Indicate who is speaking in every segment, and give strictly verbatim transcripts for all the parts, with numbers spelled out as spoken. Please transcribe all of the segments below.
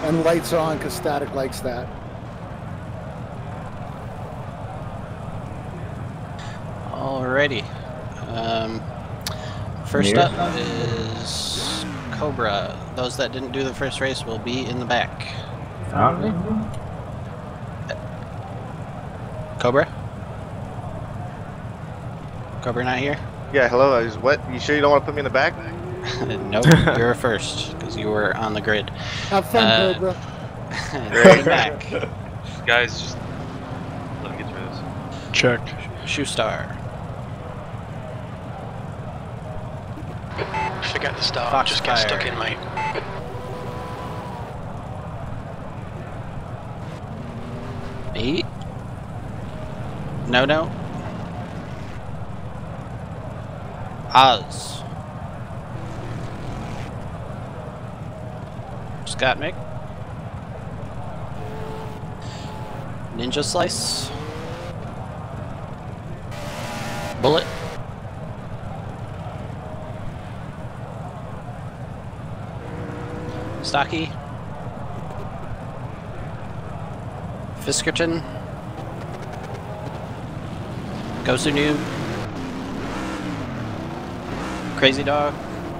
Speaker 1: And lights on, because Static likes that.
Speaker 2: Alrighty. Um, first
Speaker 3: Here.
Speaker 2: up is Cobra. Those that didn't do the first race will be in the back.
Speaker 3: Found me?
Speaker 2: Cobra? Cobra not here?
Speaker 4: Yeah, hello, I was what? You sure you don't want to put me in the back?
Speaker 2: Nope, you're first, because you were on the grid.
Speaker 1: Have fun,
Speaker 2: Uh,
Speaker 1: Cobra.
Speaker 2: Right back.
Speaker 5: Guys, just let me get through this.
Speaker 6: Checked.
Speaker 2: Shoe Star.
Speaker 7: Forget the start,
Speaker 2: Fox
Speaker 7: just get
Speaker 2: Fire.
Speaker 7: stuck in, mate.
Speaker 2: Eight. No, no. Oz. Scott Mick. Ninja Slice. Bullet. Stocky. Fiskerton. Gosu Noob. Crazy Dog.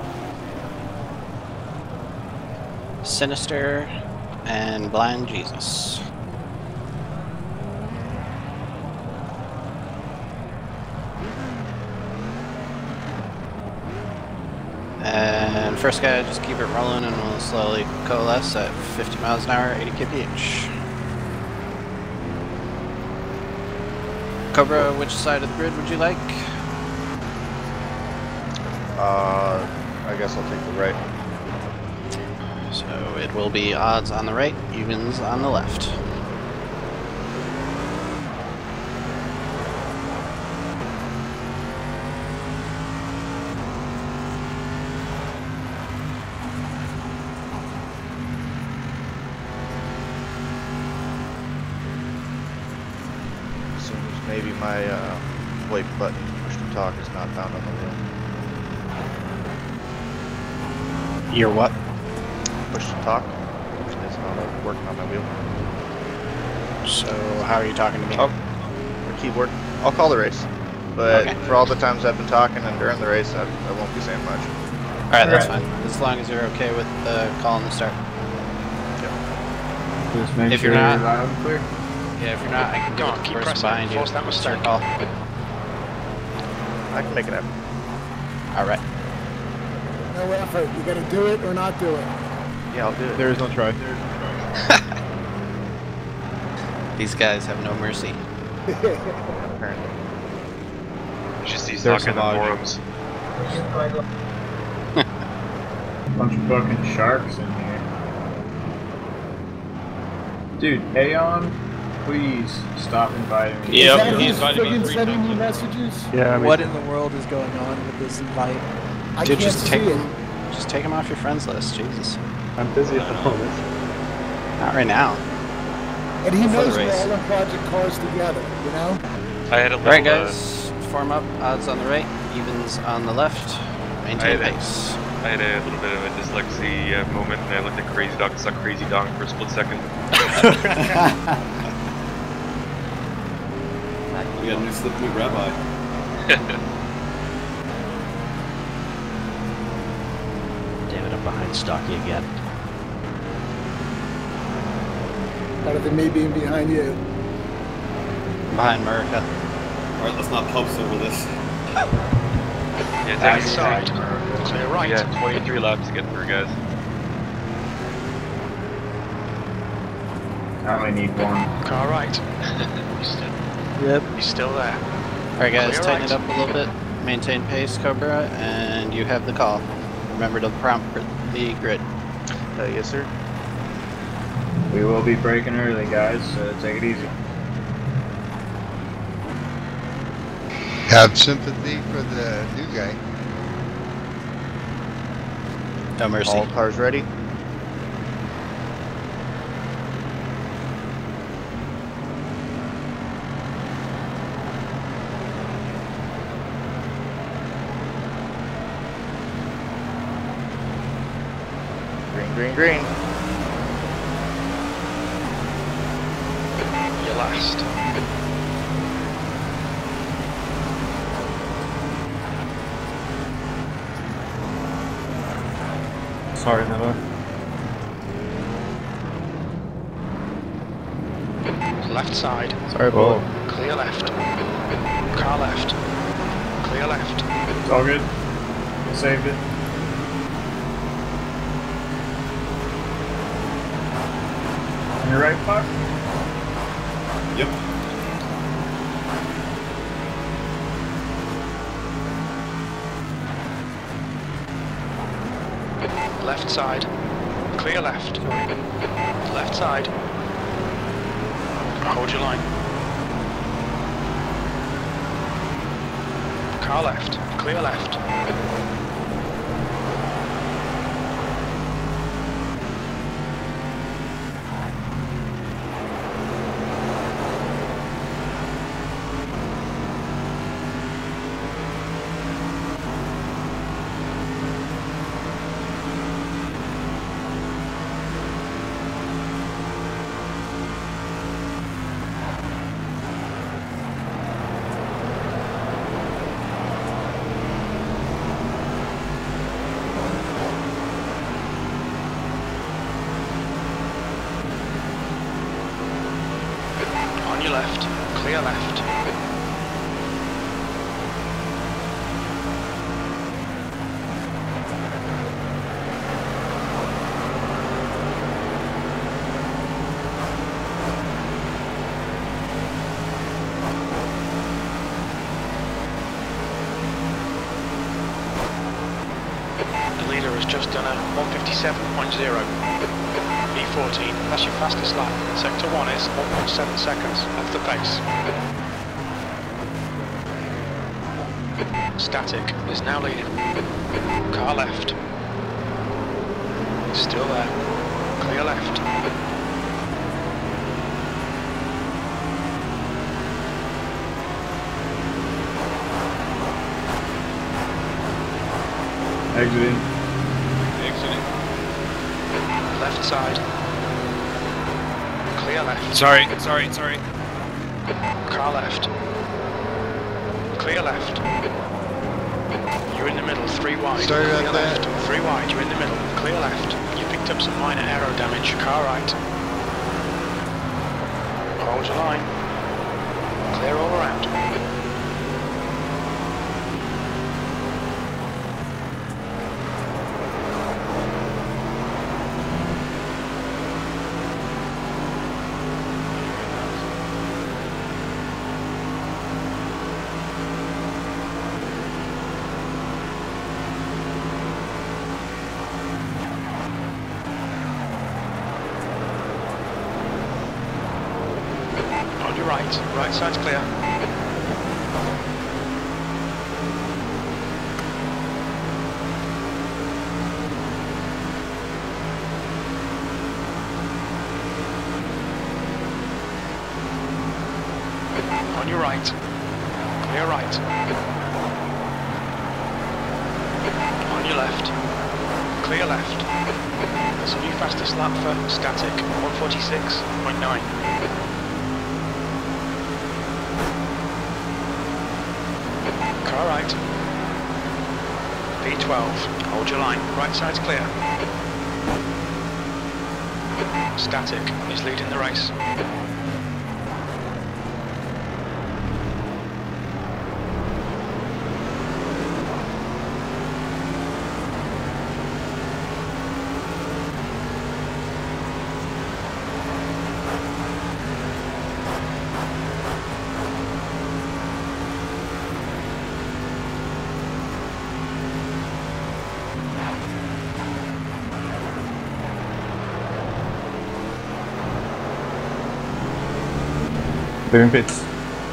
Speaker 2: Sinister. And Blind Jesus. And first guy, just keep it rolling and we'll slowly coalesce at fifty miles an hour, eighty kilometers per hour. Cobra, which side of the grid would you like?
Speaker 4: Uh, I guess I'll take the right.
Speaker 2: So it will be odds on the right, evens on the left.
Speaker 4: As soon as maybe my uh, wait button push to talk is not found on the wheel.
Speaker 2: Your what?
Speaker 4: Push to talk is not uh, working on my wheel.
Speaker 2: So how are you talking to me?
Speaker 4: Oh, the keyboard. I'll call the race. But
Speaker 2: Okay.
Speaker 4: for all the times I've been talking and during the race, I, I won't be saying much.
Speaker 2: Alright, that's fine. As long as you're okay with uh, calling the start.
Speaker 3: Just make
Speaker 2: If
Speaker 3: sure
Speaker 2: you're not-
Speaker 3: you're loud and clear.
Speaker 2: Yeah, if you're not, I can
Speaker 7: Go
Speaker 2: go
Speaker 7: on,
Speaker 2: with the
Speaker 7: keep
Speaker 2: person
Speaker 7: pressing.
Speaker 2: behind you.
Speaker 7: Force that
Speaker 2: Start
Speaker 7: mistake.
Speaker 2: call.
Speaker 4: I can make it happen.
Speaker 2: Alright.
Speaker 1: No effort. You gotta do it or not do it.
Speaker 4: Yeah, I'll do it.
Speaker 6: There is no try.
Speaker 2: These guys have no mercy.
Speaker 4: Apparently.
Speaker 5: It's just he's
Speaker 6: They're
Speaker 5: talking in the
Speaker 6: savage.
Speaker 5: forums.
Speaker 3: Bunch of fucking sharks in here. Dude, Aeon, please stop inviting me.
Speaker 1: Is
Speaker 2: Yep,
Speaker 1: that
Speaker 2: he
Speaker 1: who's
Speaker 2: invited me
Speaker 1: friggin'
Speaker 2: three
Speaker 1: sending
Speaker 2: times.
Speaker 1: you messages?
Speaker 6: Yeah, I mean,
Speaker 8: What in the world is going on with this invite?
Speaker 1: I
Speaker 2: Dude,
Speaker 1: can't
Speaker 2: just
Speaker 1: see
Speaker 2: take
Speaker 1: it.
Speaker 2: them. Just take them off your friends list. Jesus.
Speaker 9: I'm busy at the moment.
Speaker 2: Not right now.
Speaker 1: And he
Speaker 2: Before the
Speaker 1: knows we're
Speaker 2: race.
Speaker 1: all in Project Cars together, you know?
Speaker 5: I had a little.
Speaker 2: Alright,
Speaker 5: Uh,
Speaker 2: guys. Form up. Odds on the right, evens on the left. Maintain
Speaker 5: I had a-
Speaker 2: pace.
Speaker 5: I had a little bit of a dyslexia uh, moment, and I looked at Crazy Dog and saw Crazy Dog for a split second.
Speaker 9: We got a new slip new rabbi.
Speaker 7: Damn it, I'm behind Stocky again.
Speaker 1: Better than me being behind you.
Speaker 2: Behind America.
Speaker 9: Alright, let's not pubs over this.
Speaker 5: Yeah,
Speaker 7: Right
Speaker 5: it's
Speaker 7: side, clear right.
Speaker 5: Yeah, twenty-three laps to get through, guys.
Speaker 3: I only need one.
Speaker 7: Car right. He's still,
Speaker 8: Yep.
Speaker 7: he's still there.
Speaker 2: Alright, guys,
Speaker 7: Clear
Speaker 2: tighten it
Speaker 7: right.
Speaker 2: up a little bit. Maintain pace, Cobra, and you have the call. Remember to prompt the grid.
Speaker 4: Uh, yes, sir.
Speaker 3: We will be breaking early, guys, so take it easy.
Speaker 10: Have sympathy for the new guy.
Speaker 2: No mercy.
Speaker 4: All cars ready? Green, green, green.
Speaker 7: last.
Speaker 6: Sorry, Miller.
Speaker 7: Left side.
Speaker 6: Sorry, Paul.
Speaker 7: Clear left. Car left. Clear left.
Speaker 3: It's all good. We saved it. On your right, Puck?
Speaker 9: Yep.
Speaker 7: Left side. Clear left. Left side. Hold your line. Car left. Clear left. On your left. Clear left. The leader has just done a one fifty-seven point zero. E fourteen, that's your fastest lap. Sector one is one point seven seconds off the pace. Static is now leading. Car left. Still there. Clear left.
Speaker 3: Exiting.
Speaker 5: Exiting.
Speaker 7: Left side. Clear left.
Speaker 5: Sorry, sorry, sorry.
Speaker 7: Car left. Clear left. You're in the middle, three wide.
Speaker 10: Sorry
Speaker 7: Clear
Speaker 10: about
Speaker 7: left.
Speaker 10: that.
Speaker 7: Three wide, you're in the middle. Clear left. You picked up some minor aero damage. Car right. Hold your line. Clear all around. On your right. Right side's clear. On your right. Clear right. On your left. Clear left. That's a new fastest lap for static, one forty-six point nine. Car right. P twelve. Hold your line. Right side's clear. Static is leading the race.
Speaker 6: Doing pits.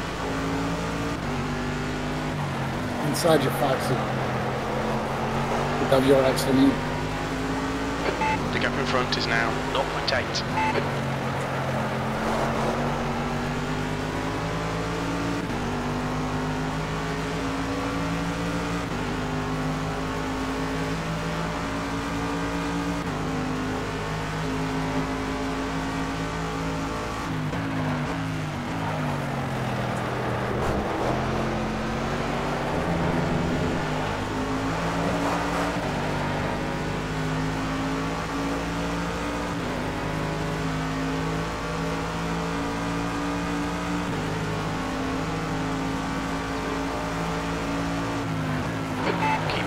Speaker 1: Inside your Foxy. The W R X lead.
Speaker 7: The gap in front is now zero point eight.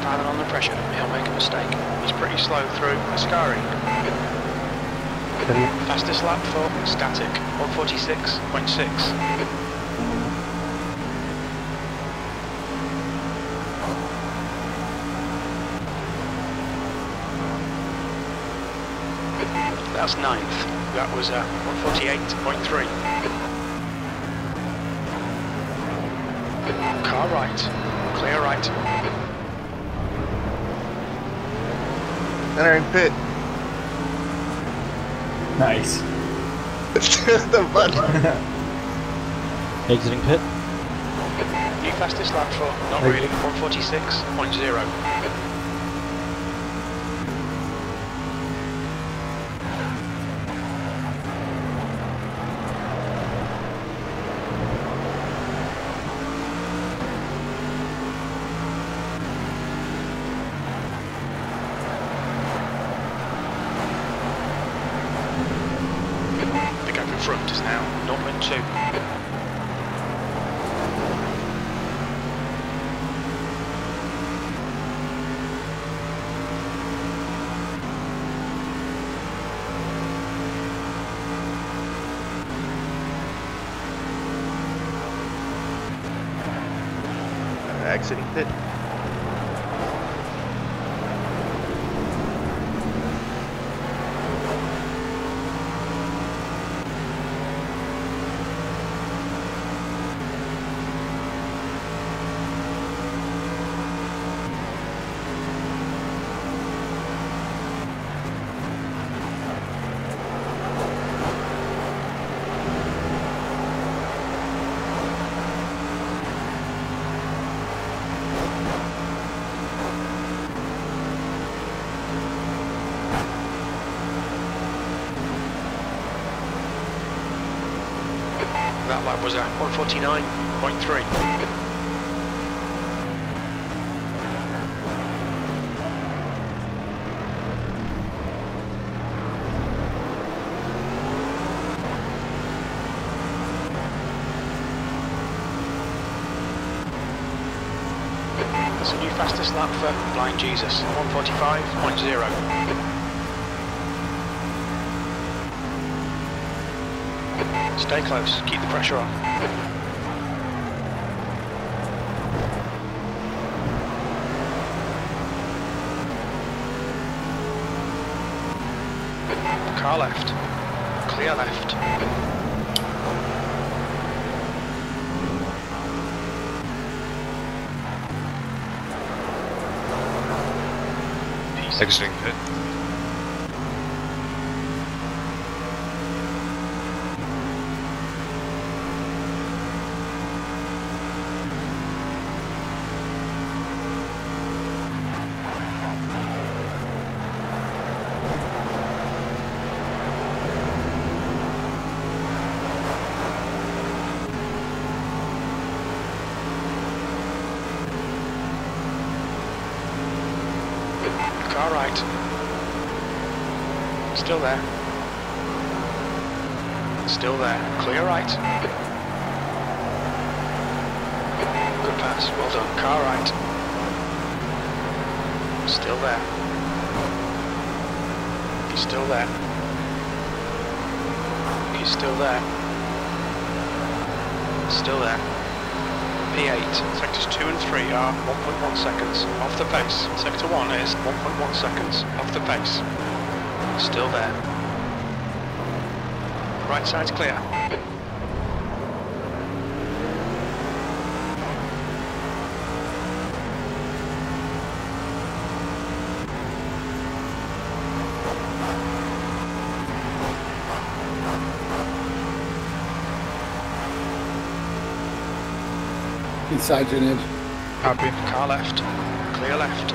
Speaker 7: piling on the pressure, he'll make a mistake. He's pretty slow through Ascari. Fastest lap for static, one forty-six point six. That's ninth. That was uh, one forty-eight point three. Car right. Clear right.
Speaker 4: Entering pit.
Speaker 9: Nice.
Speaker 4: The button.
Speaker 8: Exiting pit.
Speaker 7: New fastest lap for, not really, one forty-six point zero. The gap in front is now zero point two.
Speaker 4: Exiting pit.
Speaker 7: That lap was at one forty-nine point three. That's a new fastest lap for Blind Jesus, one forty-five point zero. Stay close, keep the pressure on. Car left, clear left.
Speaker 5: Exiting pit.
Speaker 7: Car right. Still there. Still there. Clear right. Good pass. Well done. Car right. Still there. He's still there. He's still there. Still there. P eight, sectors two and three are one point one seconds off the pace. Sector one is one point one seconds off the pace. Still there. Right side's clear.
Speaker 1: Inside your edge.
Speaker 7: Copy. Car left. Clear left.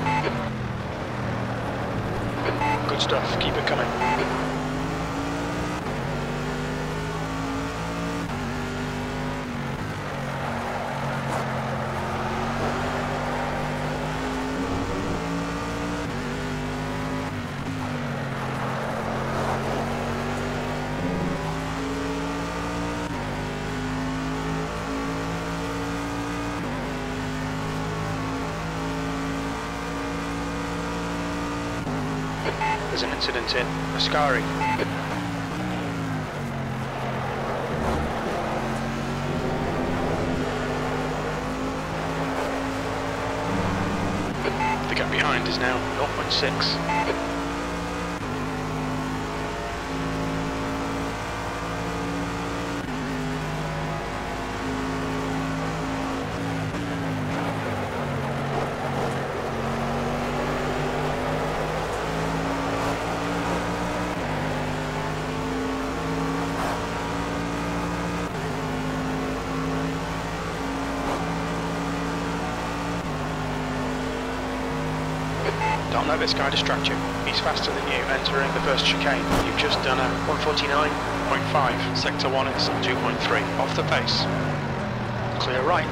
Speaker 7: Good stuff. Keep it coming. There's an incident in Ascari. The gap behind is now zero point six. Don't let this guy distract you. He's faster than you entering the first chicane. You've just done a one forty-nine point five. Sector one is two point three. Off the pace. Clear right.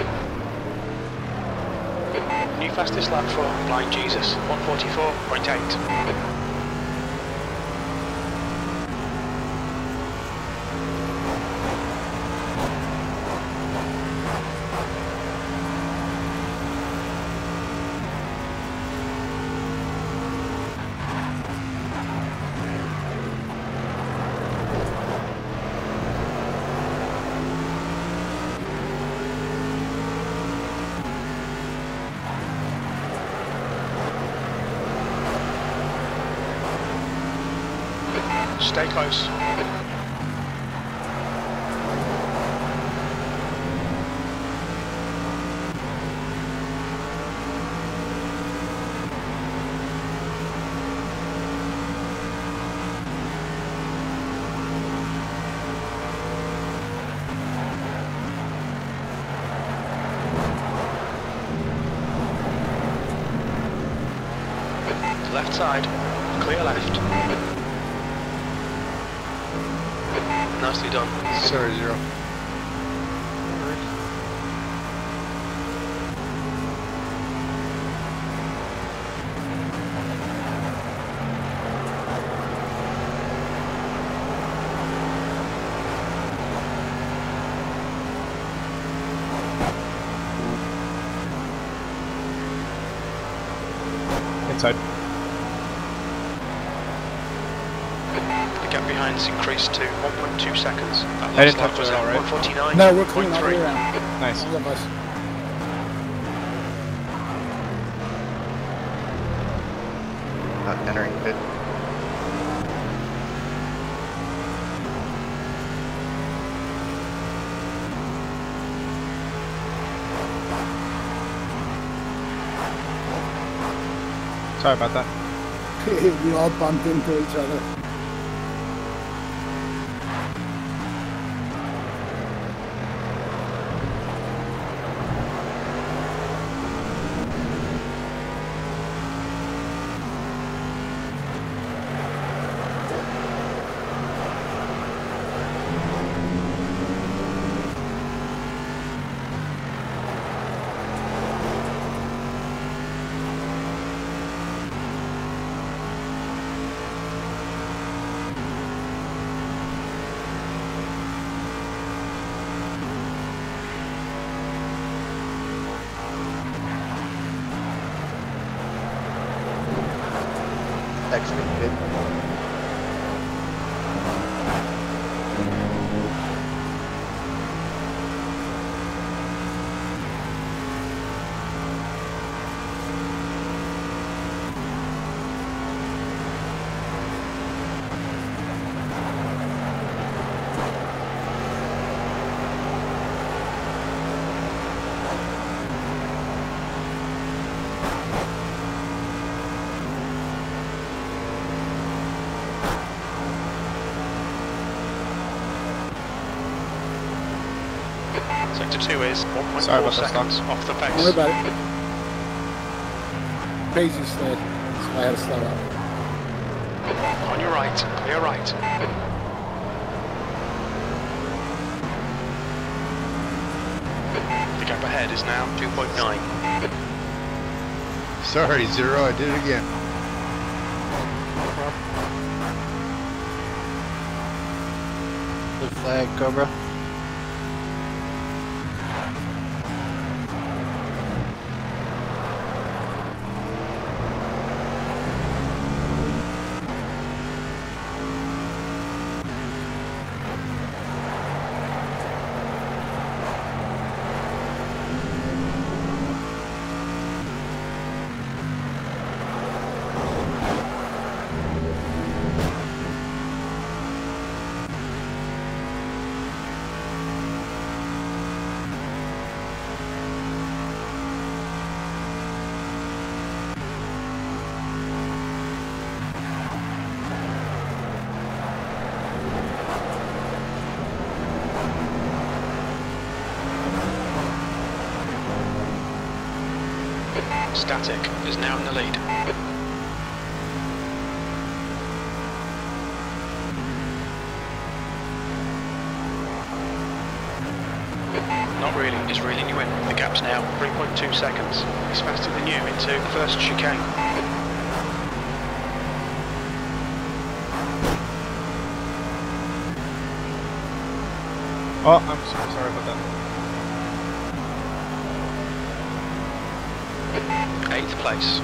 Speaker 7: New fastest lap for Blind Jesus. one forty-four point eight. Stay close. Left side, clear left. Nicely done.
Speaker 10: Sorry, zero.
Speaker 6: Inside.
Speaker 7: The gap behind's increased to one point two seconds. That
Speaker 6: I didn't
Speaker 7: lap
Speaker 6: touch
Speaker 7: was
Speaker 6: it
Speaker 7: at
Speaker 6: all right.
Speaker 7: one forty-nine.
Speaker 1: No, we're clean all the way around.
Speaker 6: Nice.
Speaker 1: All of us.
Speaker 4: Not entering pit.
Speaker 6: Sorry about that.
Speaker 1: We all bumped into each other.
Speaker 4: Exiting pit.
Speaker 7: Sector two is one point
Speaker 6: Sorry
Speaker 7: four
Speaker 6: about that,
Speaker 7: seconds off the pace.
Speaker 1: Don't worry about it. Crazy sled, so I had to slow up.
Speaker 7: On your right, clear right. The gap ahead is now two point nine.
Speaker 10: Sorry, zero. I did it again.
Speaker 2: Blue flag, Cobra.
Speaker 7: static, is now in the lead. Not really, is reeling you in. The gap's now three point two seconds. He's faster than you into the first chicane.
Speaker 6: Oh, I'm so sorry about that.
Speaker 7: Eighth place.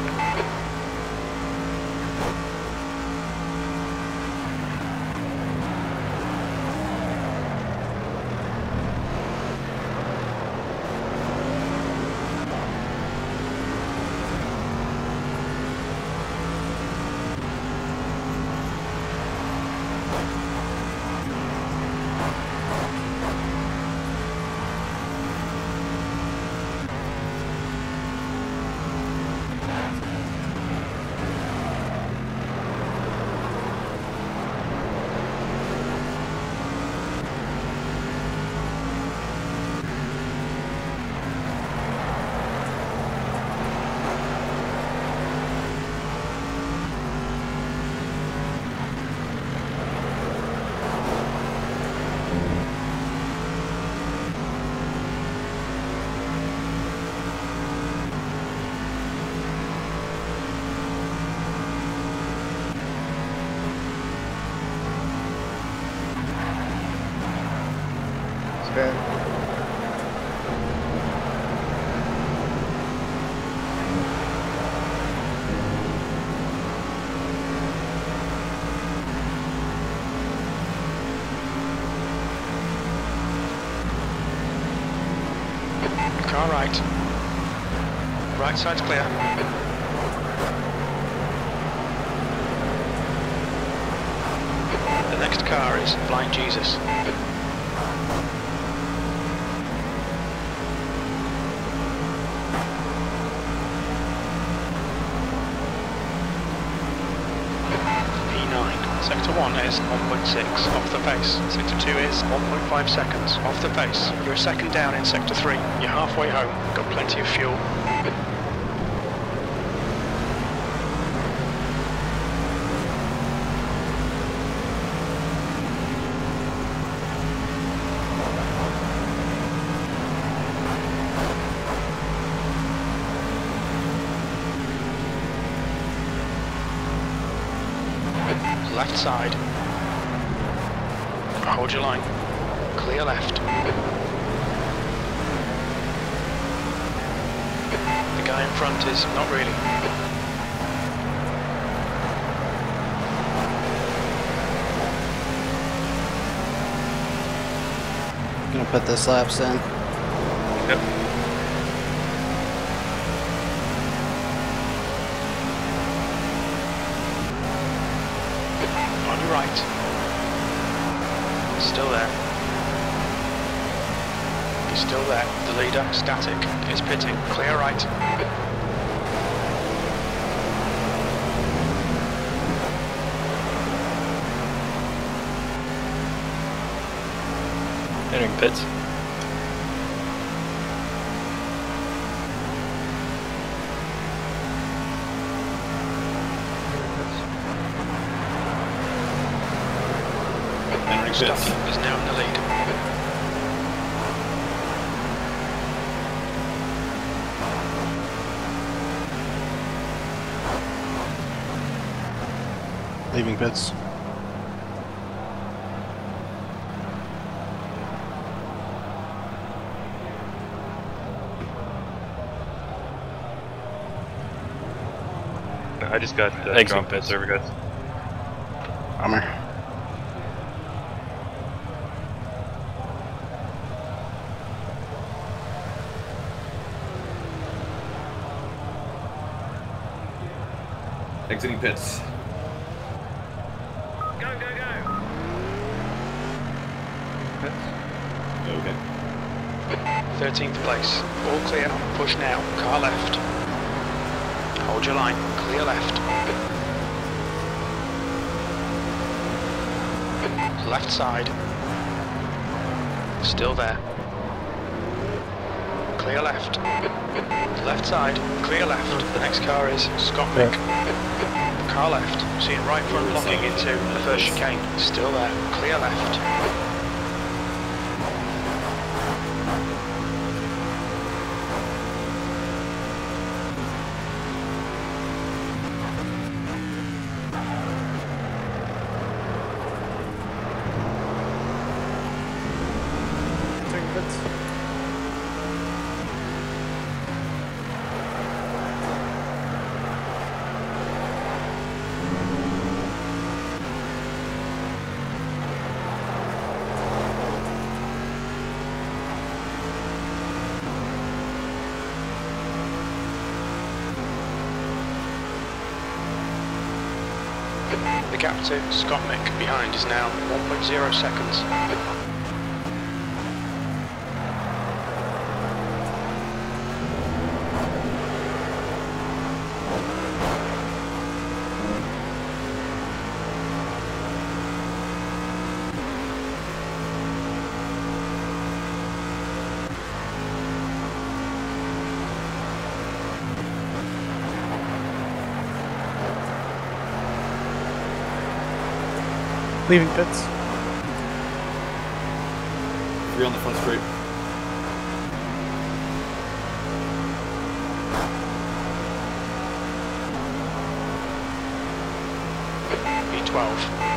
Speaker 4: Spin.
Speaker 7: Car right. Right side's clear. The next car is Blind Jesus. Sector one is one point six off the pace. Sector two is one point five seconds off the pace. You're a second down in Sector three. You're halfway home. Got plenty of fuel. Left side. Hold your line. Clear left. The guy in front is not really.
Speaker 2: Gonna put this laps in.
Speaker 5: Yep.
Speaker 7: Right. Still there. He's still there. The leader, static, is pitting. Clear right.
Speaker 5: Entering pits.
Speaker 7: Stucky is now in the lead.
Speaker 2: Leaving pits.
Speaker 5: I just got uh, drop pits over, guys.
Speaker 2: Bummer.
Speaker 9: Exiting pits.
Speaker 7: Go, go, go!
Speaker 9: Pits. Okay.
Speaker 7: thirteenth place. All clear. Push now. Car left. Hold your line. Clear left. Left side. Still there. Clear left. Left side, clear left. The next car is Scott Mick. Car left, see it right front locking into the first chicane. Still there, clear left. The gap to Scott Mick behind is now one point zero seconds.
Speaker 8: Leaving pits.
Speaker 9: Three on the front straight.
Speaker 7: B twelve.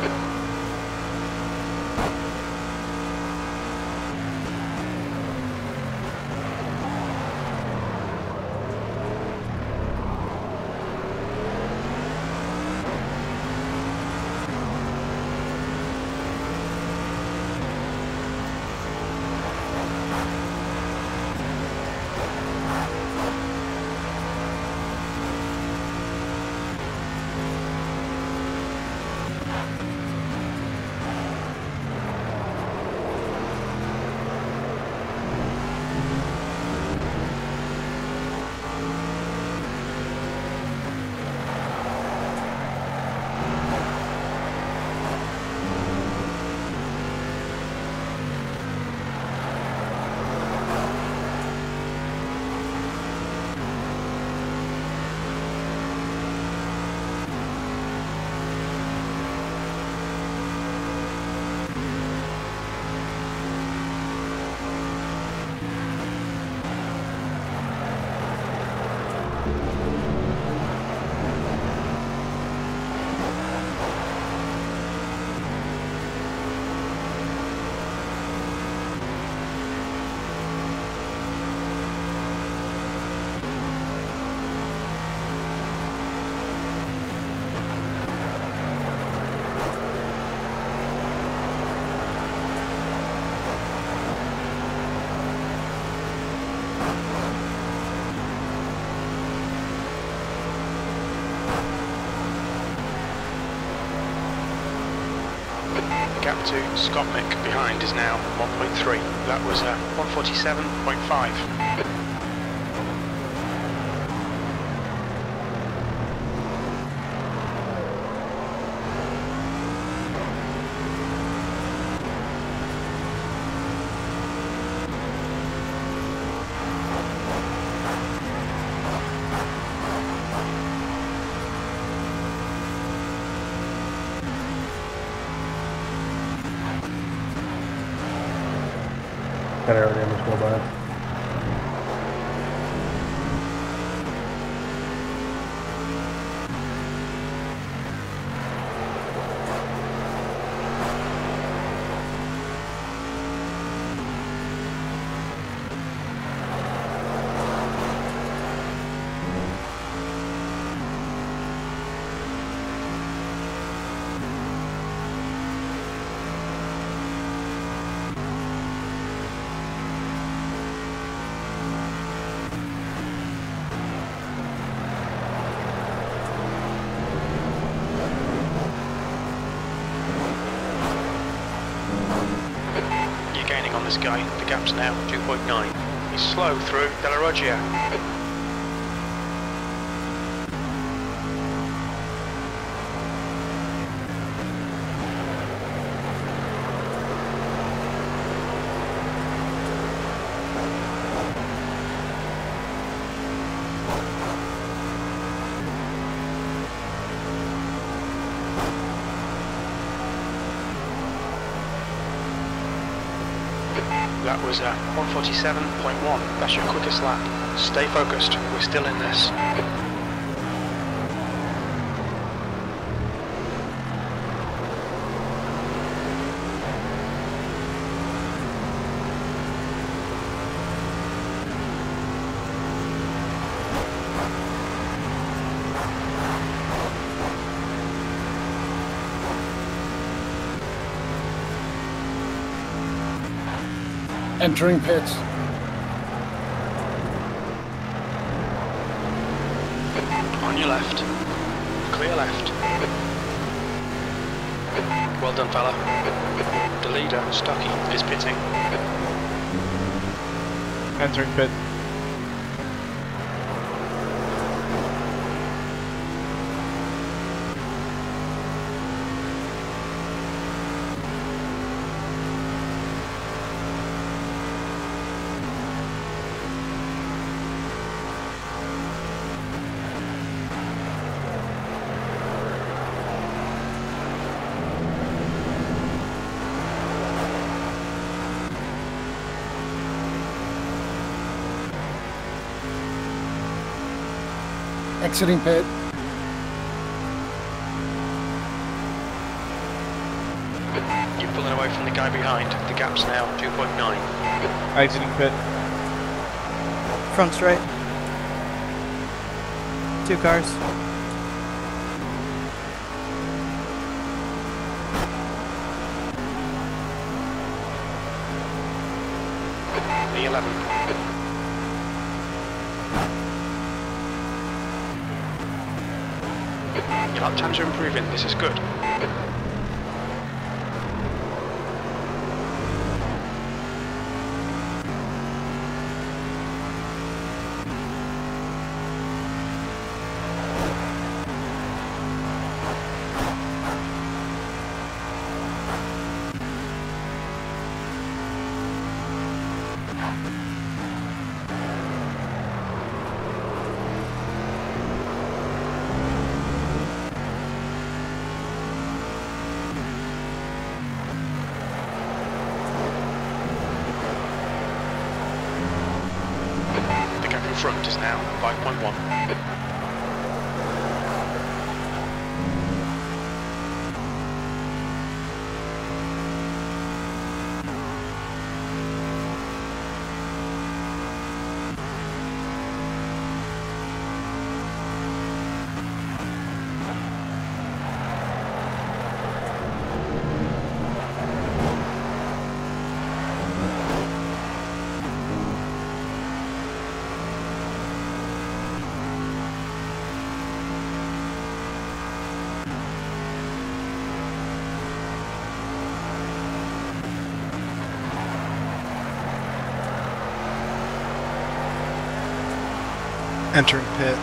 Speaker 7: Gap to Scott Mick behind is now one point three. That was uh, one forty-seven point five.
Speaker 11: Got aerodynamics go by.
Speaker 7: This guy, the gap's now two point nine. He's slow through Della Roggia. That was a one forty-seven point one. That's your quickest lap. Stay focused. We're still in this.
Speaker 1: Entering pits.
Speaker 7: On your left. Clear left. Well done, fella. The leader, Stocky, is pitting.
Speaker 6: Entering pit.
Speaker 1: Exiting pit.
Speaker 7: You're pulling away from the guy behind. The gap's now two point nine.
Speaker 6: Exiting pit.
Speaker 8: Front straight. Two cars.
Speaker 7: The eleven. Your lap times are improving. This is good. Front is now five point one.
Speaker 6: Entering pit.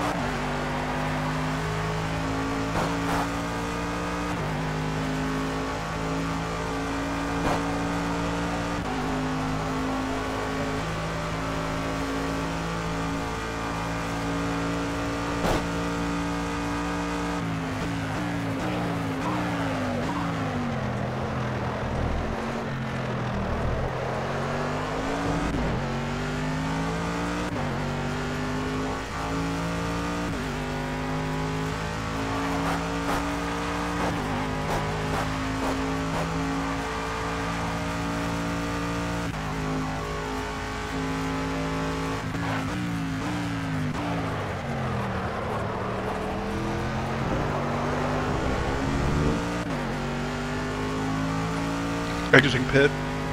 Speaker 6: Exiting pit.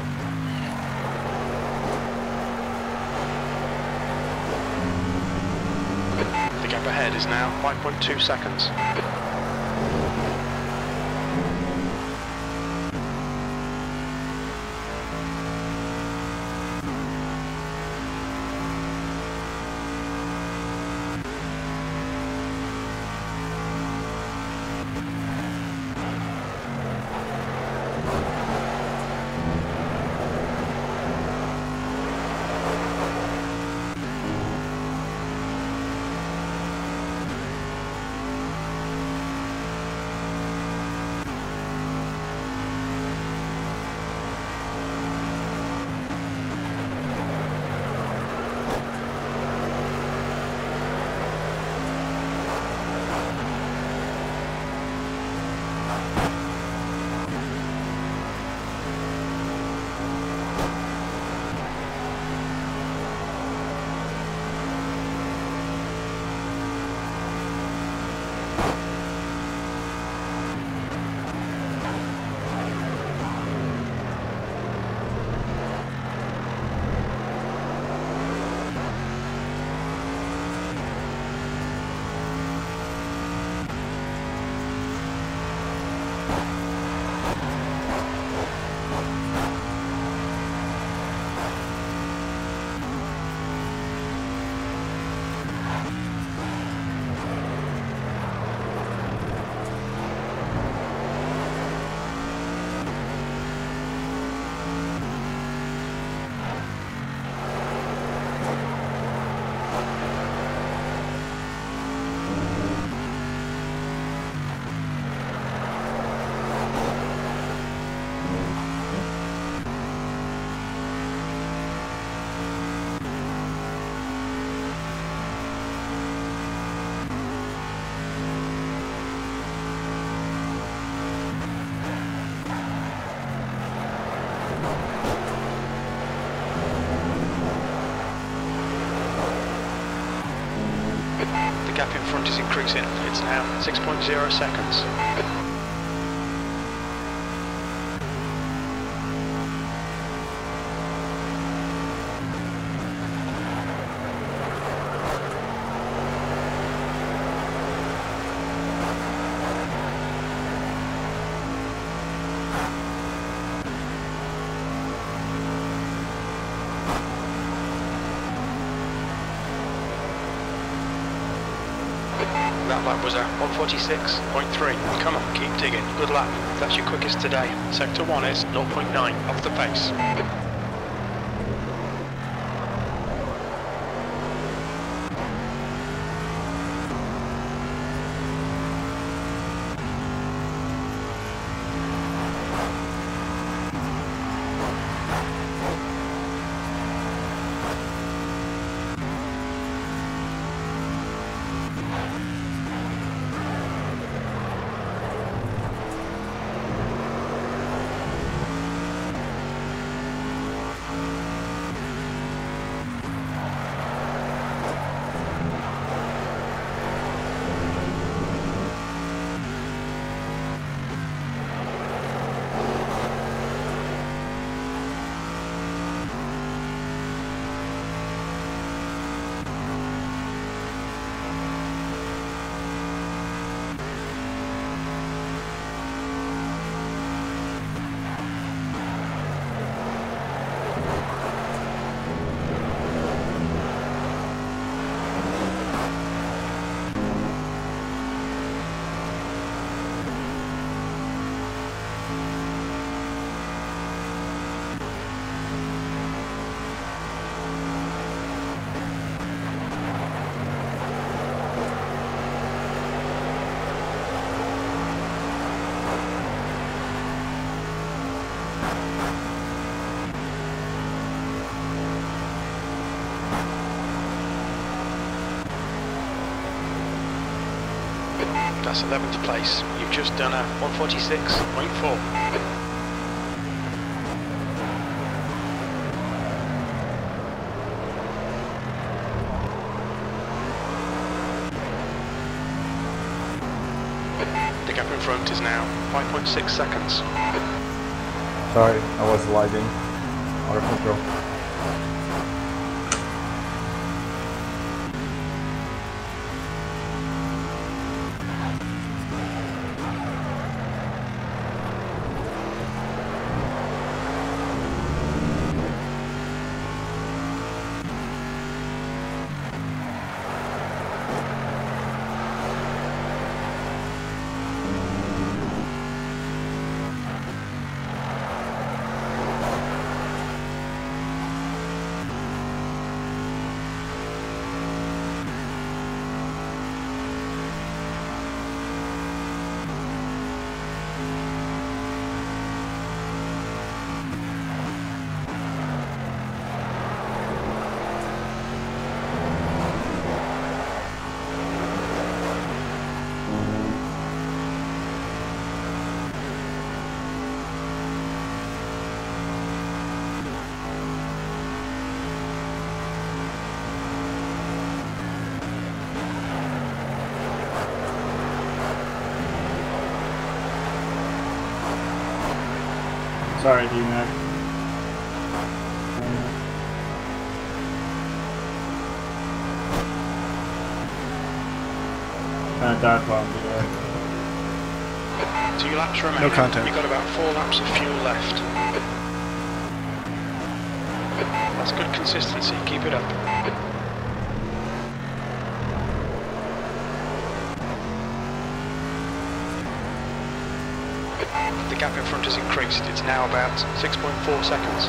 Speaker 7: The gap ahead is now five point two seconds. gap in front is increasing. It's now six point zero seconds. That lap was a one forty-six point three. Come on, keep digging. Good lap. That's your quickest today. Sector one is zero point nine off the pace. That's eleventh place. You've just done a one forty-six point four. The gap in front is now five point six seconds.
Speaker 11: Sorry, I was lagging. Out of control.
Speaker 3: Sorry, D-Mac. Kind of dive bomb today.
Speaker 7: Two laps remaining.
Speaker 6: No content.
Speaker 7: You've got about four laps of fuel left. That's good consistency. Keep it up. The gap in front has increased. It's now about six point four seconds.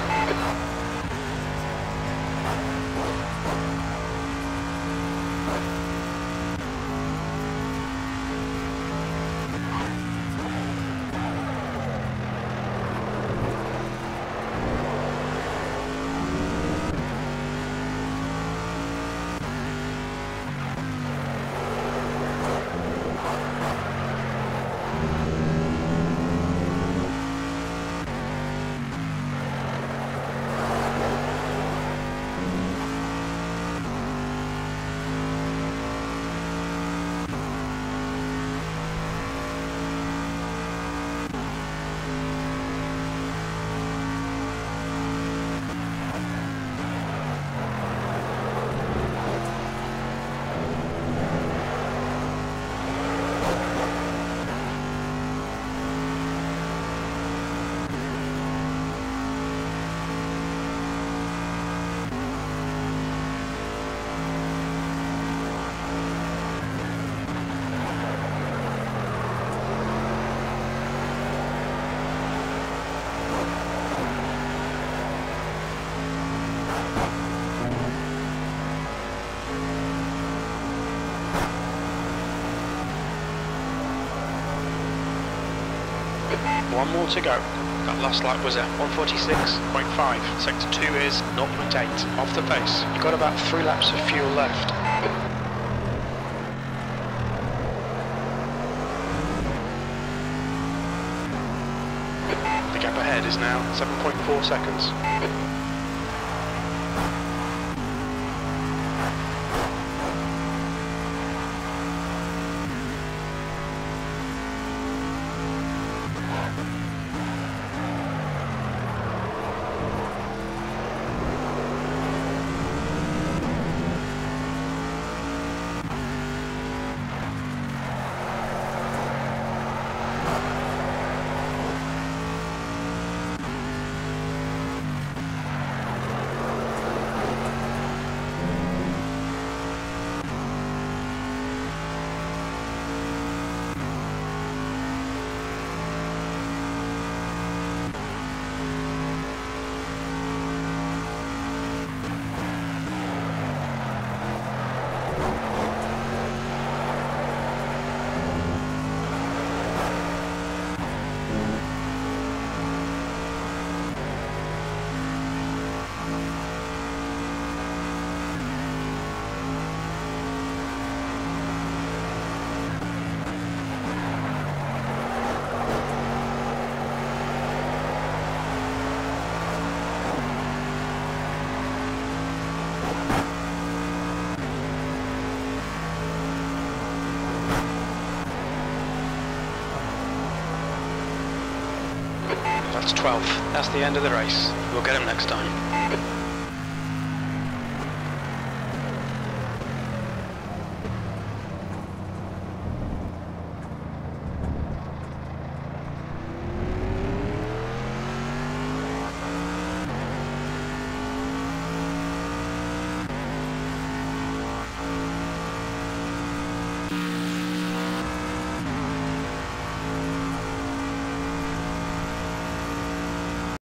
Speaker 7: One more to go. That last lap was at one forty-six point five. Sector two is zero point eight. Off the pace. You've got about three laps of fuel left. The gap ahead is now seven point four seconds. That's twelfth. That's the end of the race. We'll get him next time.